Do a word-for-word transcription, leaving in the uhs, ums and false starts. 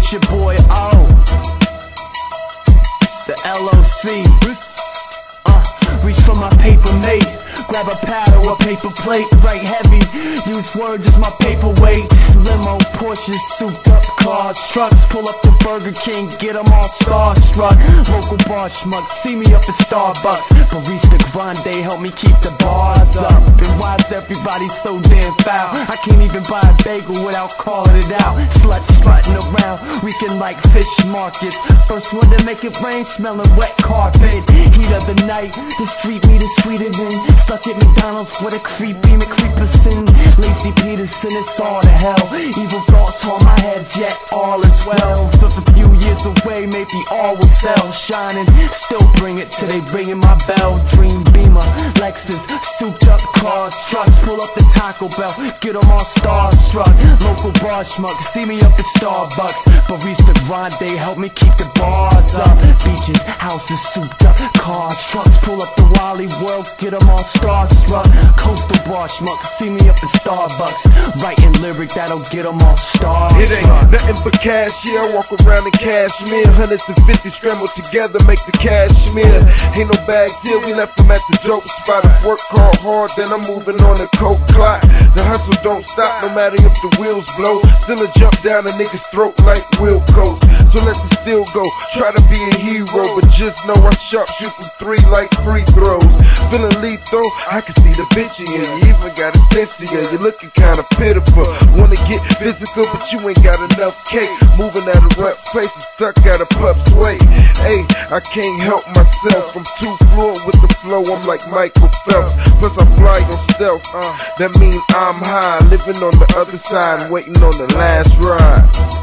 It's your boy O, the L O C. Uh, reach for my paper mate. Grab a pad or a paper plate, write heavy. Use words as my paperweight. Limo, Porsches, souped up cars, trucks. Pull up to Burger King, get them all starstruck. Local bar schmucks, see me up at Starbucks. Barista Grande, help me keep the bars up. And why's everybody so damn foul? I can't even buy a bagel without calling it out. Sluts strutting around, weekend like fish markets. First one to make it rain, smelling wet carpet. Heat of the night, the street meat is sweeter than stuck at McDonald's with a creepy McCreeperson. Lacey Peterson, it's all to hell. Evil thoughts on my head, yet all is well. Flip a few years away, maybe all will sell. Shining, still bring it till they ringing my bell. Dream Beamer, Lexus, souped up cars, trucks. Pull up the Taco Bell, get them all starstruck. Local bar schmucks, see me up at Starbucks. Barista Grande, help me keep the bars up. Beaches, houses, souped up cars, trucks. Pull up the Wally World, get them all starstruck. Coastal bar schmucks, see me up at Starbucks. Writing lyric that'll get them all starstruck. It ain't nothing but cash, yeah, I walk around in cashmere. Hundreds and fifty scrambled together, make the cashmere. Ain't no bag deal, we left them at the dope spot. If work hard, hard, then I'm moving on the coke clock. The hustle don't stop, no matter if the wheels blow. Still a jump down a nigga's throat like Will Coast. So let the steel go, try to be a hero, but just know I sharp shoot from three like free throws. Feeling lethal, I can see the bitch in you. You even got a sense of you, you're looking kinda pitiful. Wanna get physical, but you ain't got enough cake. Moving out of rough places, stuck out of pup's way. Hey, I can't help myself, I'm too fluent with the flow, I'm like Michael Phelps. Plus I fly on stealth, uh, that mean I'm high. Living on the other side, waiting on the last ride.